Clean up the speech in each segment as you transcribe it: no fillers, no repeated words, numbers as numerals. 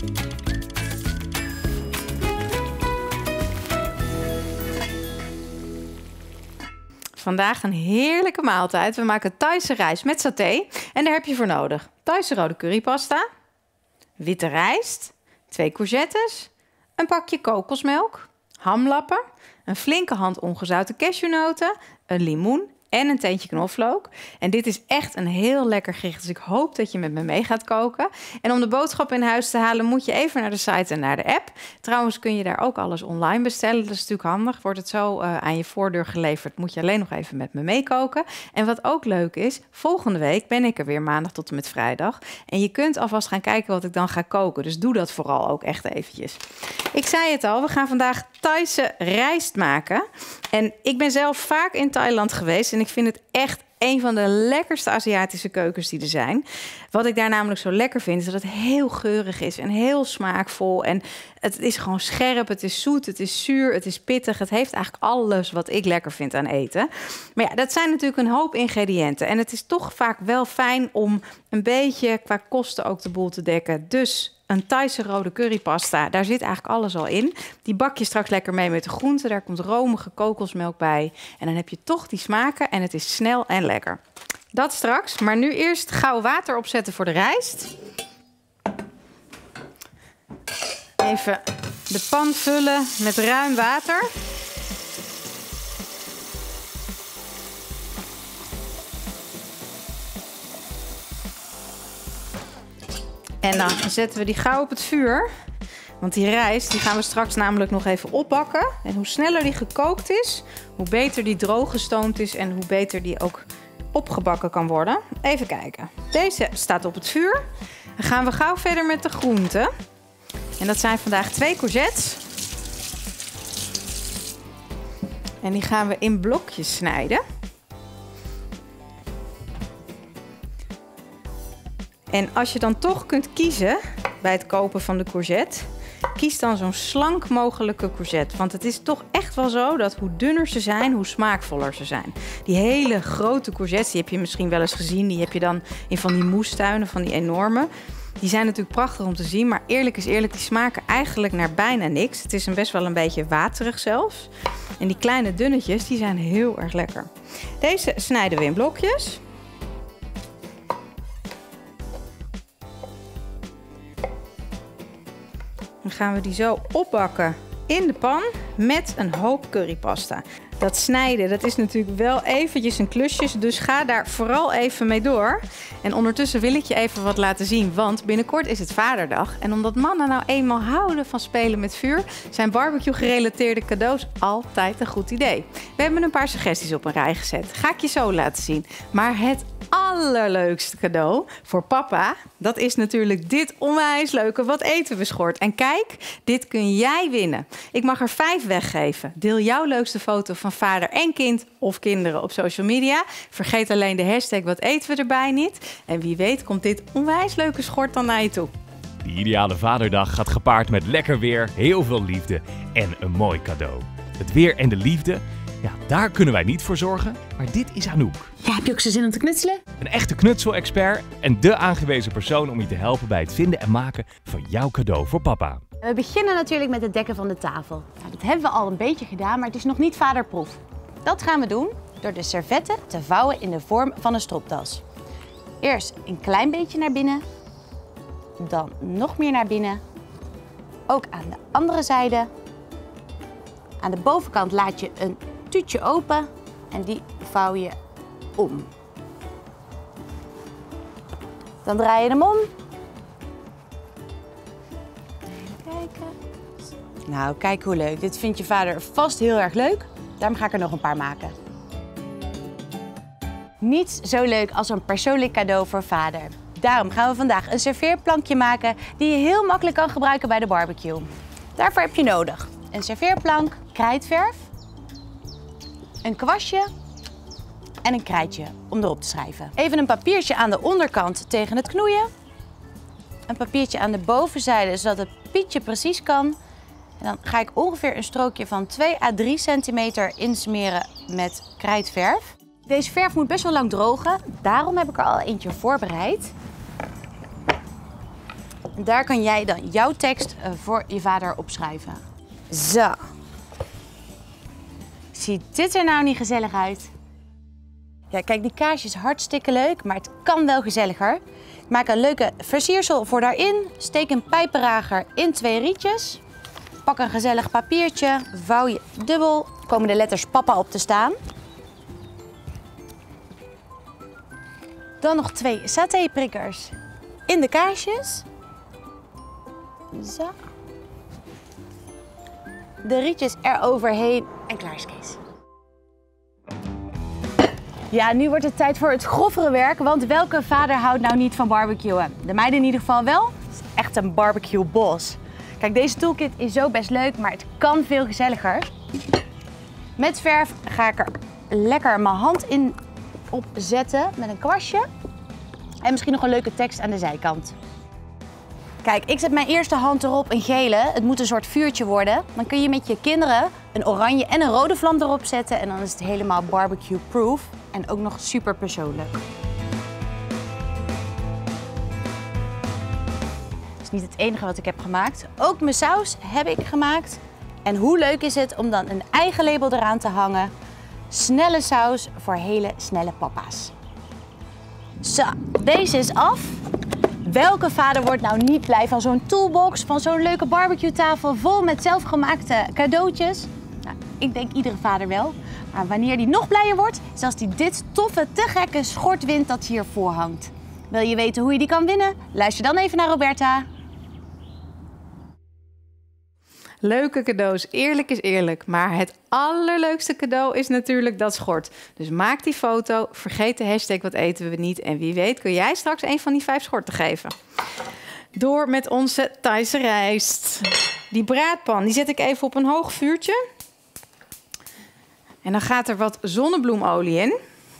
Vandaag een heerlijke maaltijd. We maken Thaise rijst met saté. En daar heb je voor nodig Thaise rode currypasta, witte rijst, 2 courgettes, een pakje kokosmelk, hamlappen, een flinke hand ongezouten cashewnoten, een limoen en een teentje knoflook. En dit is echt een heel lekker gerecht, dus ik hoop dat je met me mee gaat koken. En om de boodschap in huis te halen moet je even naar de site en naar de app. Trouwens kun je daar ook alles online bestellen. Dat is natuurlijk handig. Wordt het zo aan je voordeur geleverd, moet je alleen nog even met me meekoken. En wat ook leuk is, volgende week ben ik er weer maandag tot en met vrijdag. En je kunt alvast gaan kijken wat ik dan ga koken. Dus doe dat vooral ook echt eventjes. Ik zei het al, we gaan vandaag Thaise rijst maken. En ik ben zelf vaak in Thailand geweest en ik vind het echt een van de lekkerste Aziatische keukens die er zijn. Wat ik daar namelijk zo lekker vind, is dat het heel geurig is en heel smaakvol. En het is gewoon scherp, het is zoet, het is zuur, het is pittig. Het heeft eigenlijk alles wat ik lekker vind aan eten. Maar ja, dat zijn natuurlijk een hoop ingrediënten. En het is toch vaak wel fijn om een beetje qua kosten ook de boel te dekken. Dus een Thaise rode currypasta, daar zit eigenlijk alles al in. Die bak je straks lekker mee met de groenten. Daar komt romige kokosmelk bij. En dan heb je toch die smaken en het is snel en lekker. Dat straks, maar nu eerst gauw water opzetten voor de rijst. Even de pan vullen met ruim water. En dan zetten we die gauw op het vuur. Want die rijst die gaan we straks namelijk nog even opbakken. En hoe sneller die gekookt is, hoe beter die droog gestoomd is en hoe beter die ook opgebakken kan worden. Even kijken. Deze staat op het vuur. Dan gaan we gauw verder met de groenten. En dat zijn vandaag 2 courgettes. En die gaan we in blokjes snijden. En als je dan toch kunt kiezen bij het kopen van de courgette, kies dan zo'n slank mogelijke courgette. Want het is toch echt wel zo dat hoe dunner ze zijn, hoe smaakvoller ze zijn. Die hele grote courgettes, die heb je misschien wel eens gezien. Die heb je dan in van die moestuinen, van die enorme. Die zijn natuurlijk prachtig om te zien, maar eerlijk is eerlijk, die smaken eigenlijk naar bijna niks. Het is best wel een beetje waterig zelfs. En die kleine dunnetjes, die zijn heel erg lekker. Deze snijden we in blokjes. Dan gaan we die zo opbakken in de pan met een hoop currypasta. Dat snijden, dat is natuurlijk wel eventjes een klusje, dus ga daar vooral even mee door. En ondertussen wil ik je even wat laten zien, want binnenkort is het Vaderdag. En omdat mannen nou eenmaal houden van spelen met vuur, zijn barbecue-gerelateerde cadeaus altijd een goed idee. We hebben een paar suggesties op een rij gezet. Ga ik je zo laten zien. Maar het allerleukste cadeau voor papa, dat is natuurlijk dit onwijs leuke Wat eten we schort. En kijk, dit kun jij winnen. Ik mag er 5 weggeven. Deel jouw leukste foto van vader en kind of kinderen op social media. Vergeet alleen de hashtag Wat eten we erbij niet. En wie weet komt dit onwijs leuke schort dan naar je toe. De ideale vaderdag gaat gepaard met lekker weer, heel veel liefde en een mooi cadeau. Het weer en de liefde, ja, daar kunnen wij niet voor zorgen, maar dit is Anouk. Ja, heb je ook zo zin om te knutselen? Een echte knutselexpert en de aangewezen persoon om je te helpen bij het vinden en maken van jouw cadeau voor papa. We beginnen natuurlijk met het dekken van de tafel. Nou, dat hebben we al een beetje gedaan, maar het is nog niet vaderproef. Dat gaan we doen door de servetten te vouwen in de vorm van een stropdas. Eerst een klein beetje naar binnen, dan nog meer naar binnen. Ook aan de andere zijde. Aan de bovenkant laat je een tuutje open en die vouw je om. Dan draai je hem om. Even kijken. Nou, kijk hoe leuk. Dit vindt je vader vast heel erg leuk. Daarom ga ik er nog een paar maken. Niets zo leuk als een persoonlijk cadeau voor vader. Daarom gaan we vandaag een serveerplankje maken die je heel makkelijk kan gebruiken bij de barbecue. Daarvoor heb je nodig een serveerplank, krijtverf, een kwastje en een krijtje om erop te schrijven. Even een papiertje aan de onderkant tegen het knoeien. Een papiertje aan de bovenzijde zodat het pietje precies kan. En dan ga ik ongeveer een strookje van 2 à 3 centimeter insmeren met krijtverf. Deze verf moet best wel lang drogen, daarom heb ik er al eentje voorbereid. En daar kan jij dan jouw tekst voor je vader opschrijven. Zo. Ziet dit er nou niet gezellig uit? Ja, kijk, die kaasje is hartstikke leuk, maar het kan wel gezelliger. Ik maak een leuke versiersel voor daarin. Steek een pijpenrager in 2 rietjes. Pak een gezellig papiertje, vouw je dubbel. Komen de letters papa op te staan. Dan nog 2 satéprikkers in de kaasjes. Zo. De rietjes eroverheen en klaar is Kees. Ja, nu wordt het tijd voor het grovere werk, want welke vader houdt nou niet van barbecuen? De meiden in ieder geval wel. Het is echt een barbecue boss. Kijk, deze toolkit is zo best leuk, maar het kan veel gezelliger. Met verf ga ik er lekker mijn hand in opzetten met een kwastje. En misschien nog een leuke tekst aan de zijkant. Kijk, ik zet mijn eerste hand erop, een gele. Het moet een soort vuurtje worden. Dan kun je met je kinderen een oranje en een rode vlam erop zetten. En dan is het helemaal barbecue-proof. En ook nog super persoonlijk. Dat is niet het enige wat ik heb gemaakt. Ook mijn saus heb ik gemaakt. En hoe leuk is het om dan een eigen label eraan te hangen. Snelle saus voor hele snelle papa's. Zo, deze is af. Welke vader wordt nou niet blij van zo'n toolbox, van zo'n leuke barbecue-tafel vol met zelfgemaakte cadeautjes? Nou, ik denk iedere vader wel. Maar wanneer die nog blijer wordt, is als hij dit toffe, te gekke schort wint dat hiervoor hangt. Wil je weten hoe je die kan winnen? Luister dan even naar Roberta. Leuke cadeaus, eerlijk is eerlijk. Maar het allerleukste cadeau is natuurlijk dat schort. Dus maak die foto, vergeet de hashtag wat eten we niet. En wie weet kun jij straks een van die 5 schorten geven. Door met onze Thaise rijst. Die braadpan, die zet ik even op een hoog vuurtje. En dan gaat er wat zonnebloemolie in.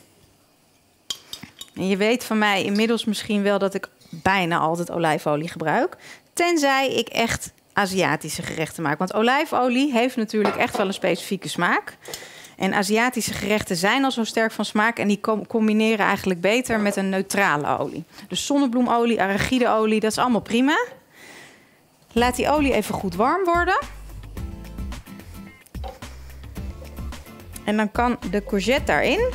En je weet van mij inmiddels misschien wel dat ik bijna altijd olijfolie gebruik. Tenzij ik echt Aziatische gerechten maak. Want olijfolie heeft natuurlijk echt wel een specifieke smaak. En Aziatische gerechten zijn al zo sterk van smaak. En die combineren eigenlijk beter met een neutrale olie. Dus zonnebloemolie, arachideolie, dat is allemaal prima. Laat die olie even goed warm worden. En dan kan de courgette daarin.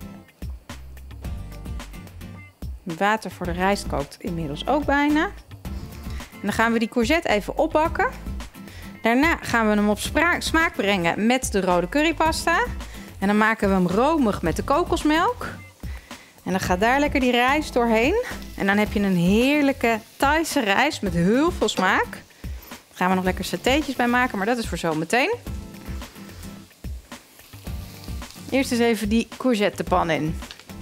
Water voor de rijst kookt inmiddels ook bijna. En dan gaan we die courgette even opbakken. Daarna gaan we hem op smaak brengen met de rode currypasta. En dan maken we hem romig met de kokosmelk. En dan gaat daar lekker die rijst doorheen. En dan heb je een heerlijke Thaise rijst met heel veel smaak. Daar gaan we nog lekker satéetjes bij maken, maar dat is voor zometeen. Eerst eens even die courgette de pan in.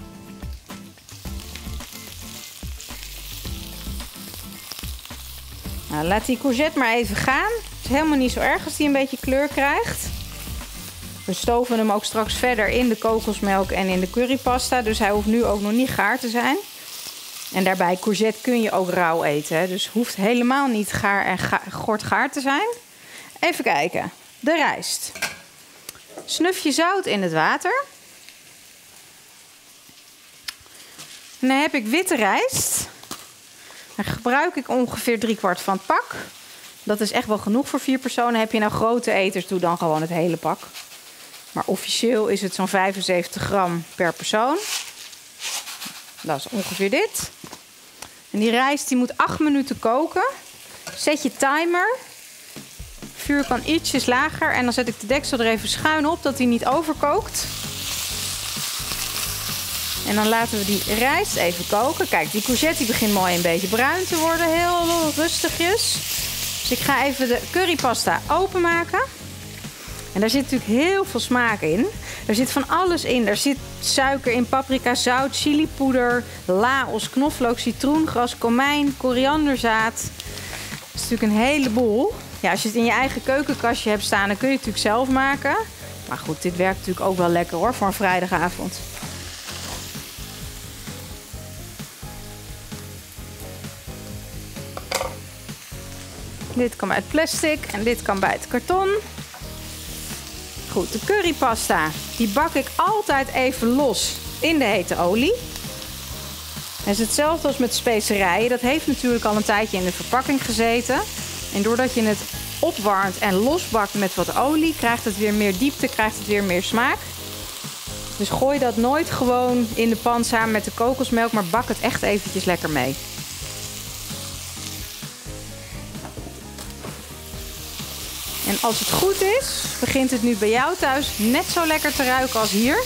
Nou, laat die courgette maar even gaan. Het is helemaal niet zo erg als die een beetje kleur krijgt. We stoven hem ook straks verder in de kokosmelk en in de currypasta. Dus hij hoeft nu ook nog niet gaar te zijn. En daarbij, courgette kun je ook rauw eten. Hè? Dus hoeft helemaal niet gaar en gaar te zijn. Even kijken. De rijst. Snufje zout in het water. En dan heb ik witte rijst. Dan gebruik ik ongeveer 3/4 van het pak. Dat is echt wel genoeg voor 4 personen. Heb je nou grote eters, doe dan gewoon het hele pak. Maar officieel is het zo'n 75 gram per persoon. Dat is ongeveer dit. En die rijst die moet 8 minuten koken. Zet je timer. Vuur kan ietsjes lager. En dan zet ik de deksel er even schuin op, dat hij niet overkookt. En dan laten we die rijst even koken. Kijk, die courgette die begint mooi een beetje bruin te worden. Heel rustigjes. Dus ik ga even de currypasta openmaken. En daar zit natuurlijk heel veel smaak in. Er zit van alles in. Er zit suiker in, paprika, zout, chilipoeder, laos, knoflook, citroengras, komijn, korianderzaad. Dat is natuurlijk een heleboel. Ja, als je het in je eigen keukenkastje hebt staan, dan kun je het natuurlijk zelf maken. Maar goed, dit werkt natuurlijk ook wel lekker hoor, voor een vrijdagavond. Dit kan bij het plastic en dit kan bij het karton. Goed, de currypasta, die bak ik altijd even los in de hete olie. Het is hetzelfde als met specerijen. Dat heeft natuurlijk al een tijdje in de verpakking gezeten. En doordat je het opwarmt en losbakt met wat olie, krijgt het weer meer diepte, krijgt het weer meer smaak. Dus gooi dat nooit gewoon in de pan samen met de kokosmelk, maar bak het echt eventjes lekker mee. En als het goed is, begint het nu bij jou thuis net zo lekker te ruiken als hier.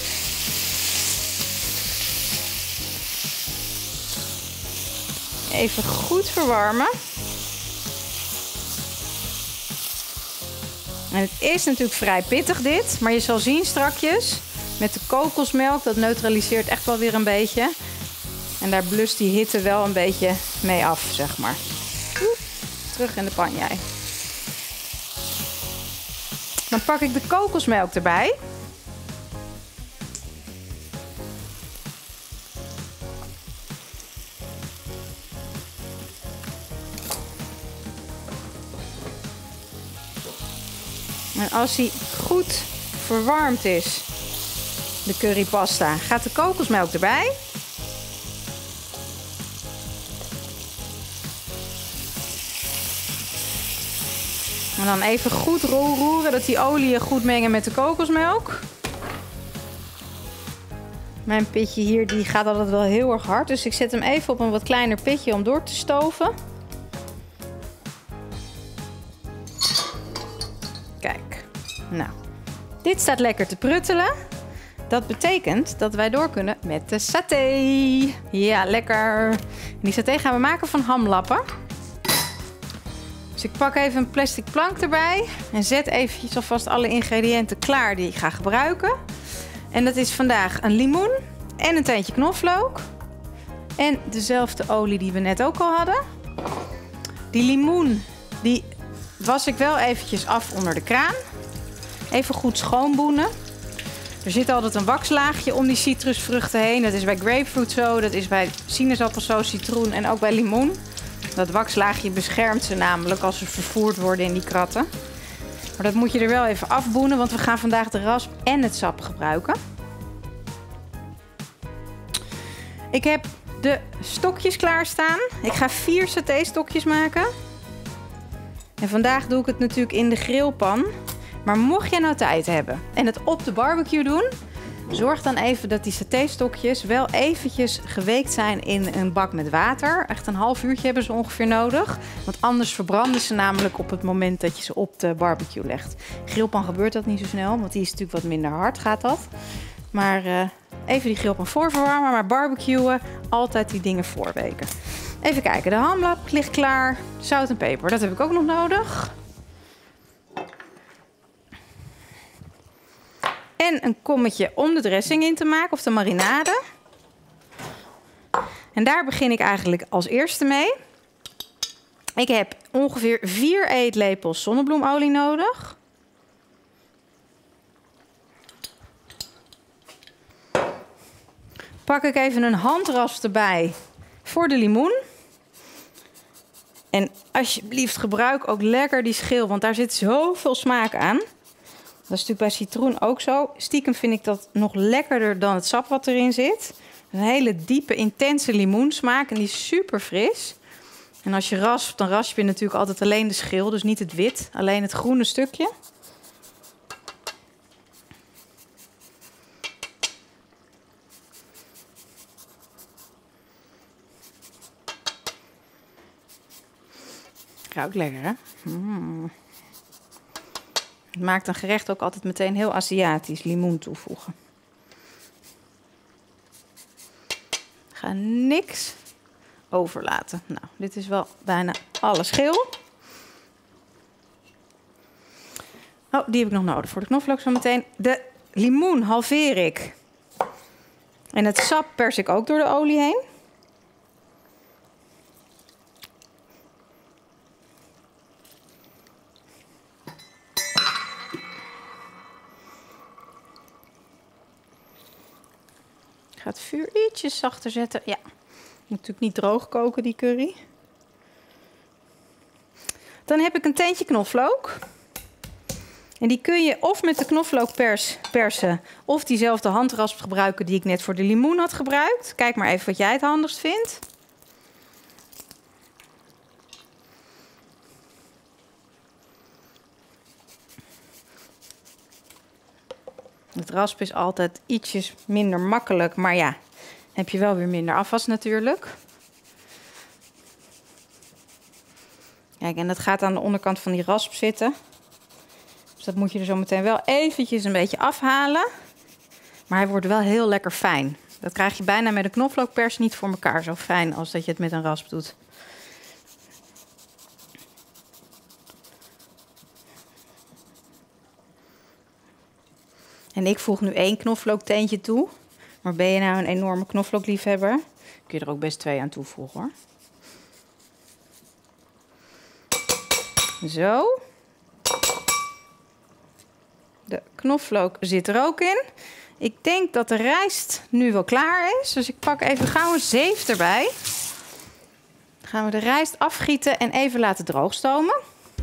Even goed verwarmen. En het is natuurlijk vrij pittig dit, maar je zal zien strakjes met de kokosmelk, dat neutraliseert echt wel weer een beetje. En daar blust die hitte wel een beetje mee af, zeg maar. Terug in de pan jij. Dan pak ik de kokosmelk erbij. En als die goed verwarmd is, de currypasta, gaat de kokosmelk erbij. En dan even goed roeren, dat die oliën goed mengen met de kokosmelk. Mijn pitje hier die gaat altijd wel heel erg hard, dus ik zet hem even op een wat kleiner pitje om door te stoven. Kijk, nou, dit staat lekker te pruttelen. Dat betekent dat wij door kunnen met de saté. Ja, lekker. En die saté gaan we maken van hamlappen. Dus ik pak even een plastic plank erbij en zet eventjes alvast alle ingrediënten klaar die ik ga gebruiken. En dat is vandaag een limoen en een teentje knoflook. En dezelfde olie die we net ook al hadden. Die limoen, die was ik wel eventjes af onder de kraan. Even goed schoonboenen. Er zit altijd een wakslaagje om die citrusvruchten heen. Dat is bij grapefruit zo, dat is bij sinaasappelsap, citroen en ook bij limoen. Dat wakslaagje beschermt ze namelijk als ze vervoerd worden in die kratten. Maar dat moet je er wel even afboenen, want we gaan vandaag de rasp en het sap gebruiken. Ik heb de stokjes klaarstaan. Ik ga 4 saté-stokjes maken. En vandaag doe ik het natuurlijk in de grillpan. Maar mocht je nou tijd hebben en het op de barbecue doen, zorg dan even dat die saté-stokjes wel eventjes geweekt zijn in een bak met water. Echt een half uurtje hebben ze ongeveer nodig. Want anders verbranden ze namelijk op het moment dat je ze op de barbecue legt. Grillpan gebeurt dat niet zo snel, want die is natuurlijk wat minder hard, gaat dat. Maar even die grillpan voorverwarmen, maar barbecuen, altijd die dingen voorweken. Even kijken, de hamlap ligt klaar. Zout en peper, dat heb ik ook nog nodig. En een kommetje om de dressing in te maken, of de marinade. En daar begin ik eigenlijk als eerste mee. Ik heb ongeveer 4 eetlepels zonnebloemolie nodig. Pak ik even een handrasp erbij voor de limoen. En alsjeblieft gebruik ook lekker die schil, want daar zit zoveel smaak aan. Dat is natuurlijk bij citroen ook zo. Stiekem vind ik dat nog lekkerder dan het sap wat erin zit. Een hele diepe, intense limoensmaak en die is super fris. En als je raspt, dan rasp je natuurlijk altijd alleen de schil, dus niet het wit, alleen het groene stukje. Ruikt lekker, hè? Het maakt een gerecht ook altijd meteen heel Aziatisch, limoen toevoegen. Ik ga niks overlaten. Nou, dit is wel bijna alle schil. Oh, die heb ik nog nodig voor de knoflook zo meteen. De limoen halveer ik. En het sap pers ik ook door de olie heen. Ik ga het vuur ietsjes zachter zetten. Ja, moet natuurlijk niet droog koken, die curry. Dan heb ik een teentje knoflook. En die kun je of met de knoflookpers persen... of diezelfde handrasp gebruiken die ik net voor de limoen had gebruikt. Kijk maar even wat jij het handigst vindt. Het raspen is altijd ietsjes minder makkelijk, maar ja, heb je wel weer minder afwas natuurlijk. Kijk, en dat gaat aan de onderkant van die rasp zitten. Dus dat moet je er zo meteen wel eventjes een beetje afhalen. Maar hij wordt wel heel lekker fijn. Dat krijg je bijna met een knoflookpers niet voor elkaar zo fijn als dat je het met een rasp doet. En ik voeg nu 1 knoflookteentje toe. Maar ben je nou een enorme knoflookliefhebber, kun je er ook best 2 aan toevoegen hoor. Zo. De knoflook zit er ook in. Ik denk dat de rijst nu wel klaar is. Dus ik pak even gauw een zeef erbij. Dan gaan we de rijst afgieten en even laten droogstomen.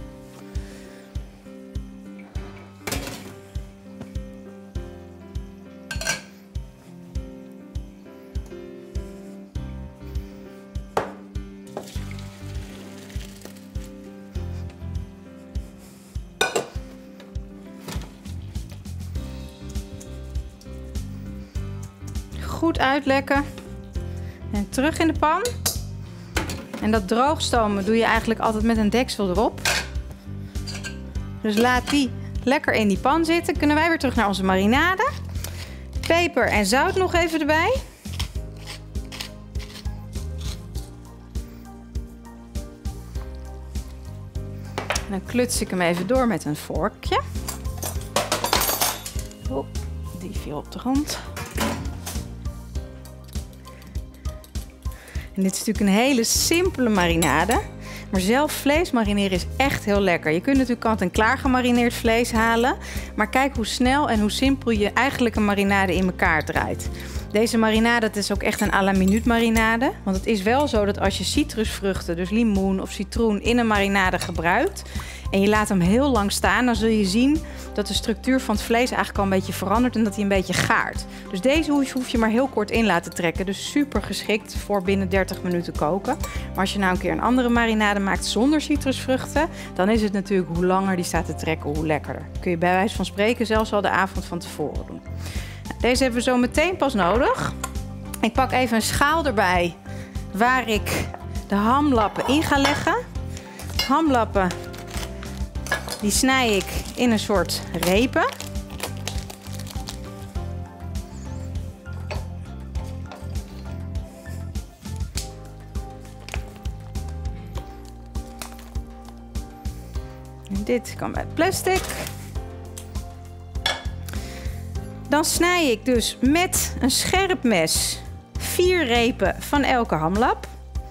Goed uitlekken en terug in de pan. En dat droogstomen doe je eigenlijk altijd met een deksel erop. Dus laat die lekker in die pan zitten. Kunnen wij weer terug naar onze marinade. Peper en zout nog even erbij. En dan kluts ik hem even door met een vorkje. Oh, die viel op de grond. En dit is natuurlijk een hele simpele marinade. Maar zelf vlees marineren is echt heel lekker. Je kunt natuurlijk kant-en-klaar gemarineerd vlees halen. Maar kijk hoe snel en hoe simpel je eigenlijk een marinade in elkaar draait. Deze marinade, dat is ook echt een à la minuut marinade. Want het is wel zo dat als je citrusvruchten, dus limoen of citroen, in een marinade gebruikt... en je laat hem heel lang staan, dan zul je zien dat de structuur van het vlees eigenlijk al een beetje verandert en dat hij een beetje gaart. Dus deze hoef je maar heel kort in laten trekken. Dus super geschikt voor binnen 30 minuten koken. Maar als je nou een keer een andere marinade maakt zonder citrusvruchten, dan is het natuurlijk hoe langer die staat te trekken, hoe lekkerder. Kun je bij wijze van spreken zelfs al de avond van tevoren doen. Deze hebben we zo meteen pas nodig. Ik pak even een schaal erbij waar ik de hamlappen in ga leggen. Hamlappen, die snij ik in een soort repen. En dit kan bij het plastic. Dan snij ik dus met een scherp mes 4 repen van elke hamlap.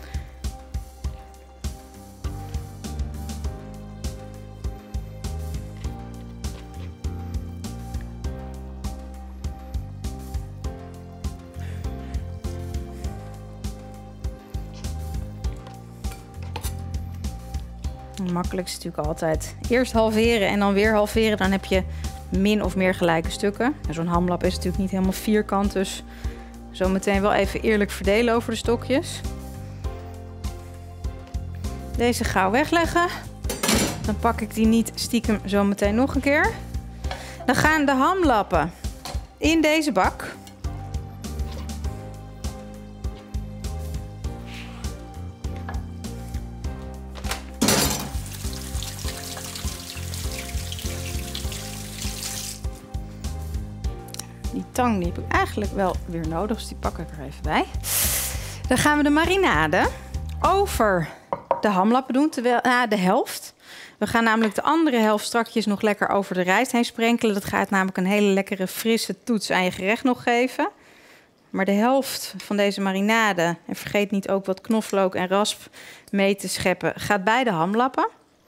Het makkelijkste is natuurlijk altijd eerst halveren en dan weer halveren. Dan heb je min of meer gelijke stukken. Zo'n hamlap is natuurlijk niet helemaal vierkant, dus zo meteen wel even eerlijk verdelen over de stokjes. Deze gauw wegleggen. Dan pak ik die niet stiekem zo meteen nog een keer. Dan gaan de hamlappen in deze bak. Die tang die heb ik eigenlijk wel weer nodig, dus die pak ik er even bij. Dan gaan we de marinade over de hamlappen doen, terwijl de helft. We gaan namelijk de andere helft strakjes nog lekker over de rijst heen sprenkelen. Dat gaat namelijk een hele lekkere frisse toets aan je gerecht nog geven. Maar de helft van deze marinade, en vergeet niet ook wat knoflook en rasp mee te scheppen, gaat bij de hamlappen.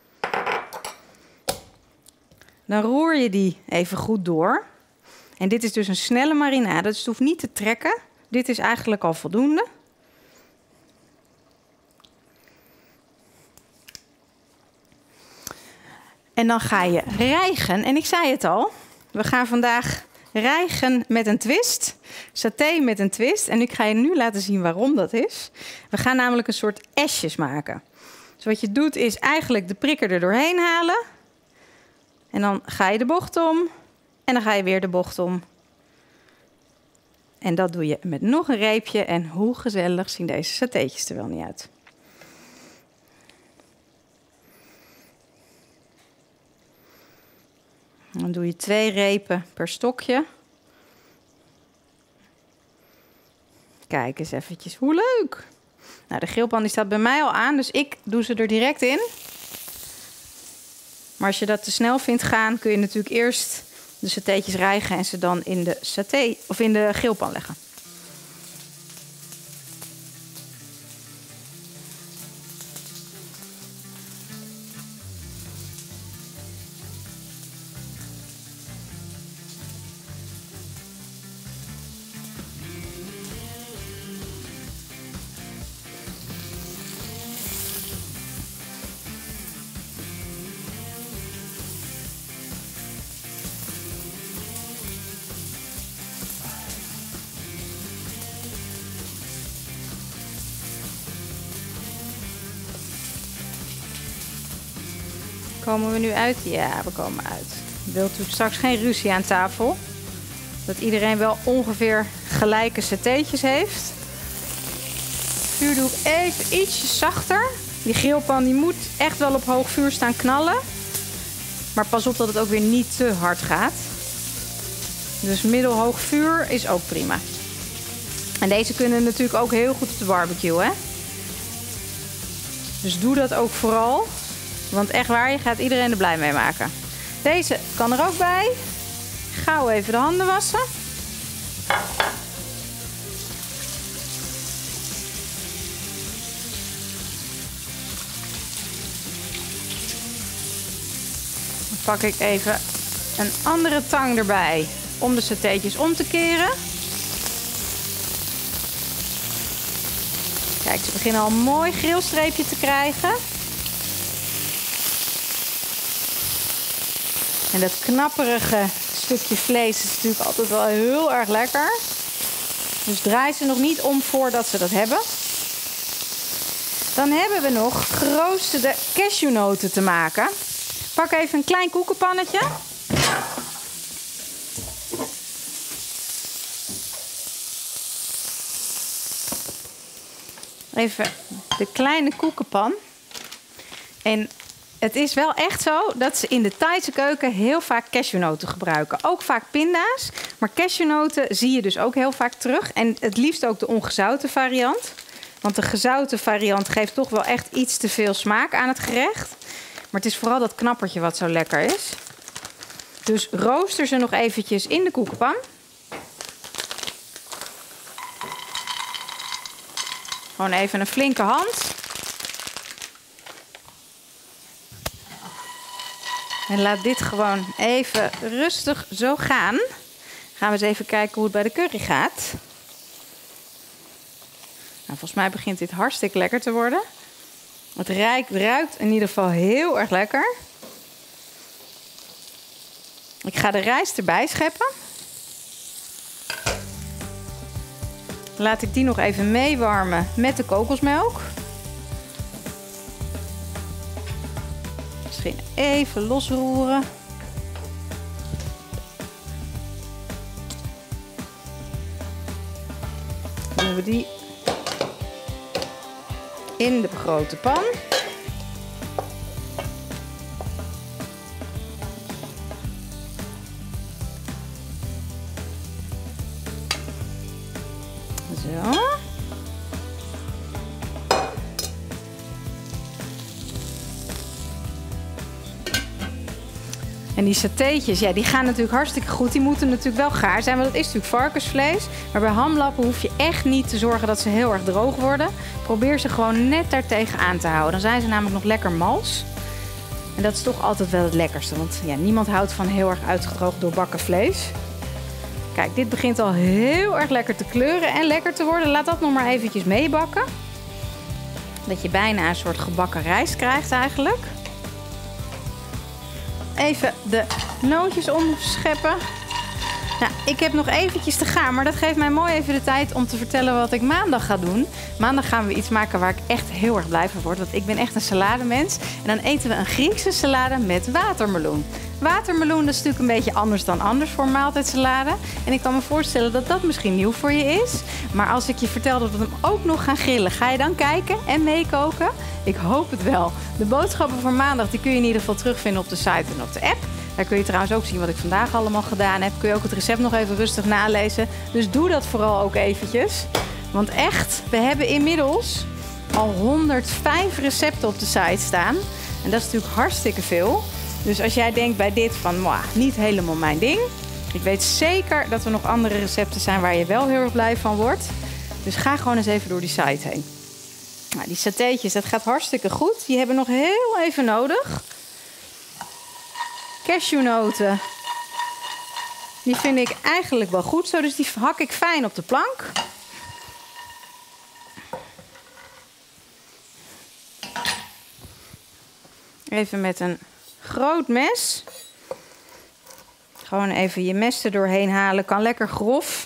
Dan roer je die even goed door. En dit is dus een snelle marinade, dus het hoeft niet te trekken. Dit is eigenlijk al voldoende. En dan ga je rijgen. En ik zei het al, we gaan vandaag rijgen met een twist. Saté met een twist. En ik ga je nu laten zien waarom dat is. We gaan namelijk een soort esjes maken. Dus wat je doet is eigenlijk de prikker er doorheen halen. En dan ga je de bocht om. En dan ga je weer de bocht om. En dat doe je met nog een reepje. En hoe gezellig zien deze satéetjes er wel niet uit. Dan doe je 2 repen per stokje. Kijk eens eventjes, hoe leuk! Nou, de grillpan die staat bij mij al aan, dus ik doe ze er direct in. Maar als je dat te snel vindt gaan, kun je natuurlijk eerst de satéetjes rijgen en ze dan in de saté of in de grillpan leggen. Komen we nu uit? Ja, we komen uit. Je wilt natuurlijk straks geen ruzie aan tafel. Dat iedereen wel ongeveer gelijke satéetjes heeft. Vuur doe ik even ietsje zachter. Die grillpan die moet echt wel op hoog vuur staan knallen. Maar pas op dat het ook weer niet te hard gaat. Dus middelhoog vuur is ook prima. En deze kunnen natuurlijk ook heel goed op de barbecue, hè? Dus doe dat ook vooral. Want echt waar, je gaat iedereen er blij mee maken. Deze kan er ook bij. Gauw even de handen wassen. Dan pak ik even een andere tang erbij om de satéetjes om te keren. Kijk, ze beginnen al een mooi grillstreepje te krijgen. En dat knapperige stukje vlees is natuurlijk altijd wel heel erg lekker. Dus draai ze nog niet om voordat ze dat hebben. Dan hebben we nog geroosterde cashewnoten te maken. Pak even een klein koekenpannetje. Even de kleine koekenpan. En het is wel echt zo dat ze in de Thaise keuken heel vaak cashewnoten gebruiken. Ook vaak pinda's, maar cashewnoten zie je dus ook heel vaak terug. En het liefst ook de ongezouten variant. Want de gezouten variant geeft toch wel echt iets te veel smaak aan het gerecht. Maar het is vooral dat knappertje wat zo lekker is. Dus rooster ze nog eventjes in de koekenpan. Gewoon even een flinke hand. En laat dit gewoon even rustig zo gaan. Gaan we eens even kijken hoe het bij de curry gaat. Nou, volgens mij begint dit hartstikke lekker te worden. Het ruikt in ieder geval heel erg lekker. Ik ga de rijst erbij scheppen. Laat ik die nog even meewarmen met de kokosmelk. Misschien even losroeren. Dan doen we die in de grote pan. Zo. En die satéetjes, ja, die gaan natuurlijk hartstikke goed. Die moeten natuurlijk wel gaar zijn, want dat is natuurlijk varkensvlees. Maar bij hamlappen hoef je echt niet te zorgen dat ze heel erg droog worden. Probeer ze gewoon net daartegen aan te houden. Dan zijn ze namelijk nog lekker mals. En dat is toch altijd wel het lekkerste. Want ja, niemand houdt van heel erg uitgedroogd doorbakken vlees. Kijk, dit begint al heel erg lekker te kleuren en lekker te worden. Laat dat nog maar eventjes meebakken. Dat je bijna een soort gebakken rijst krijgt eigenlijk. Even de nootjes omscheppen. Nou, ik heb nog eventjes te gaan, maar dat geeft mij mooi even de tijd om te vertellen wat ik maandag ga doen. Maandag gaan we iets maken waar ik echt heel erg blij van word, want ik ben echt een salademens. En dan eten we een Griekse salade met watermeloen. Watermeloen is natuurlijk een beetje anders voor een maaltijdsalade. En ik kan me voorstellen dat dat misschien nieuw voor je is. Maar als ik je vertel dat we hem ook nog gaan grillen, ga je dan kijken en meekoken? Ik hoop het wel. De boodschappen voor maandag die kun je in ieder geval terugvinden op de site en op de app. Daar kun je trouwens ook zien wat ik vandaag allemaal gedaan heb. Kun je ook het recept nog even rustig nalezen. Dus doe dat vooral ook eventjes. Want echt, we hebben inmiddels al 105 recepten op de site staan. En dat is natuurlijk hartstikke veel. Dus als jij denkt bij dit van, niet helemaal mijn ding. Ik weet zeker dat er nog andere recepten zijn waar je wel heel erg blij van wordt. Dus ga gewoon eens even door die site heen. Nou, die satéetjes, dat gaat hartstikke goed. Die hebben nog heel even nodig. Cashewnoten. Die vind ik eigenlijk wel goed zo, dus die hak ik fijn op de plank. Even met een groot mes. Gewoon even je mes er doorheen halen. Kan lekker grof.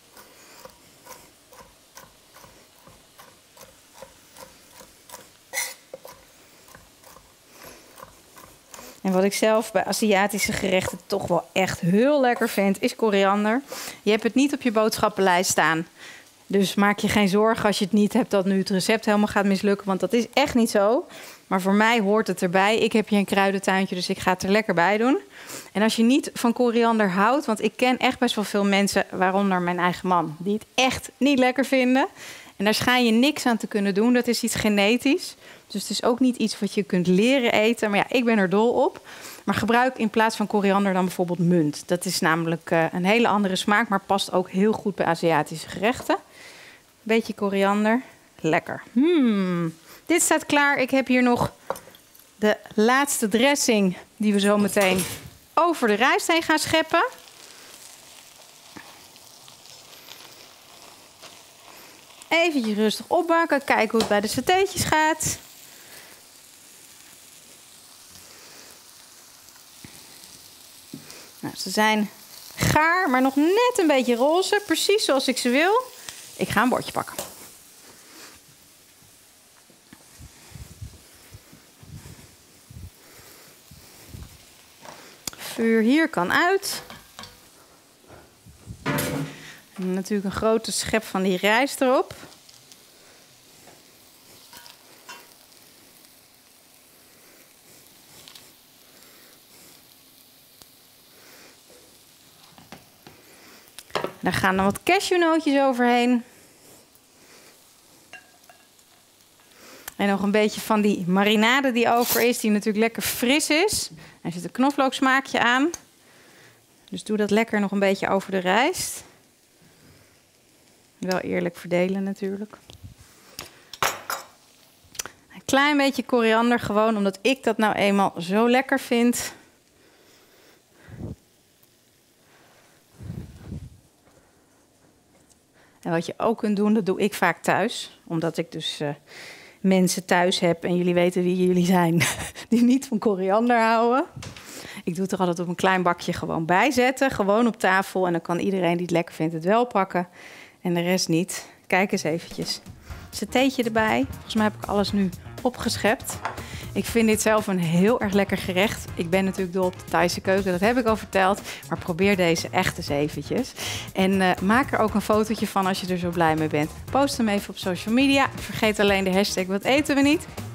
En wat ik zelf bij Aziatische gerechten toch wel echt heel lekker vind, is koriander. Je hebt het niet op je boodschappenlijst staan. Dus maak je geen zorgen als je het niet hebt dat nu het recept helemaal gaat mislukken. Want dat is echt niet zo. Maar voor mij hoort het erbij. Ik heb hier een kruidentuintje, dus ik ga het er lekker bij doen. En als je niet van koriander houdt, want ik ken echt best wel veel mensen, waaronder mijn eigen man, die het echt niet lekker vinden. En daar schijn je niks aan te kunnen doen. Dat is iets genetisch. Dus het is ook niet iets wat je kunt leren eten. Maar ja, ik ben er dol op. Maar gebruik in plaats van koriander dan bijvoorbeeld munt. Dat is namelijk een hele andere smaak, maar past ook heel goed bij Aziatische gerechten. Beetje koriander. Lekker. Dit staat klaar. Ik heb hier nog de laatste dressing die we zo meteen over de rijst heen gaan scheppen. Eventjes rustig opbakken. Kijken hoe het bij de satéetjes gaat. Nou, ze zijn gaar, maar nog net een beetje roze. Precies zoals ik ze wil. Ik ga een bordje pakken. Vuur hier kan uit. En natuurlijk een grote schep van die rijst erop. Daar gaan dan wat cashewnootjes overheen. En nog een beetje van die marinade die over is, die natuurlijk lekker fris is. Er zit een knoflooksmaakje aan. Dus doe dat lekker nog een beetje over de rijst. Wel eerlijk verdelen natuurlijk. Een klein beetje koriander, gewoon omdat ik dat nou eenmaal zo lekker vind. En wat je ook kunt doen, dat doe ik vaak thuis. Omdat ik dus mensen thuis heb en jullie weten wie jullie zijn, die niet van koriander houden. Ik doe het er altijd op een klein bakje gewoon bij zetten. Gewoon op tafel. En dan kan iedereen die het lekker vindt het wel pakken. En de rest niet. Kijk eens eventjes. Satéetje erbij. Volgens mij heb ik alles nu opgeschept. Ik vind dit zelf een heel erg lekker gerecht. Ik ben natuurlijk dol op de Thaise keuken, dat heb ik al verteld. Maar probeer deze echt eens eventjes. En maak er ook een fotootje van als je er zo blij mee bent. Post hem even op social media. Vergeet alleen de hashtag wat eten we niet.